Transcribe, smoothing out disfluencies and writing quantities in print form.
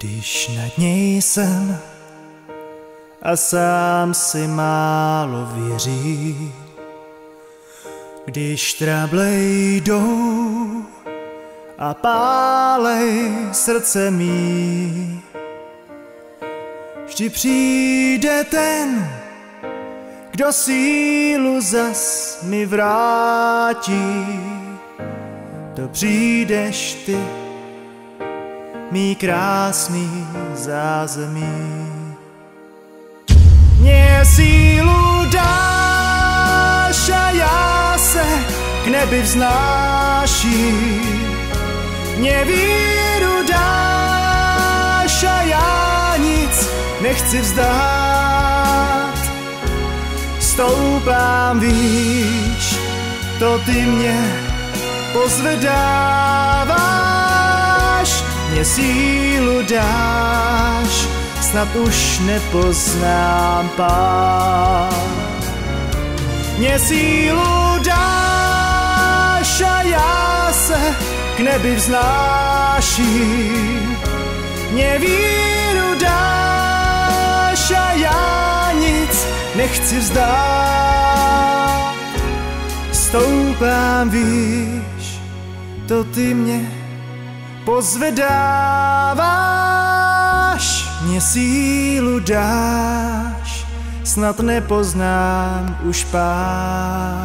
Když nad něj jsem a sám si málo věří, když trable jdou a pálej srdce mý, vždy přijde ten, kdo sílu zas mi vrátí. To přijdeš ty, mý krásný zázemí. Mně sílu dáš a já se k nebi vznáším. Mně víru dáš a já nic nechci vzdát. Stoupám, víš, to ty mě pozvedáváš. Mně sílu dáš, snad už nepoznám pád. Mně sílu dáš a já se k nebi vznáším. Mně víru dáš a já nic nechci vzdát. Stoupám, víš, to ty mě pozvedáváš. Mně sílu dáš, snad nepoznám už pád.